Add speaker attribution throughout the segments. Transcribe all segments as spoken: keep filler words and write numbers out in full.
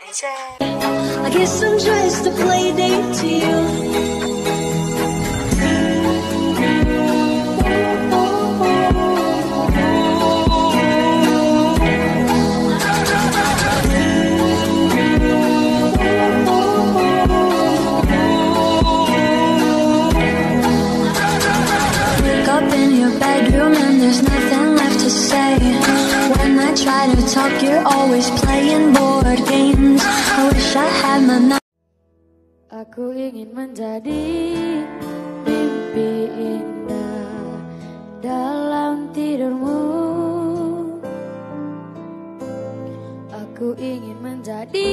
Speaker 1: I guess I'm just a play date to you. Wake up in your bedroom and there's nothing left to say. When I try to talk, you're always playing board games. I wish I had my mind. Aku ingin menjadi mimpi indah dalam tidurmu. Aku ingin menjadi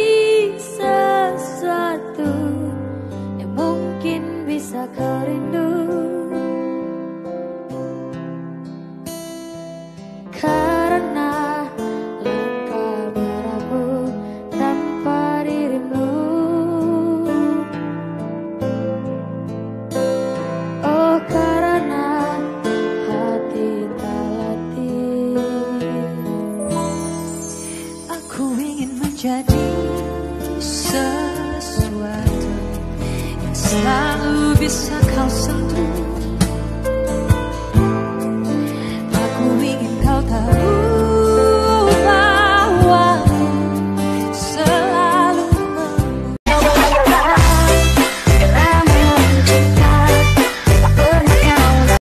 Speaker 1: sesuatu yang mungkin bisa kau rindu. Karena langkah berabu tanpa dirimu. Oh, karena hati tak latih. Aku ingin menjadi sesuatu yang selalu bisa kau sentuh.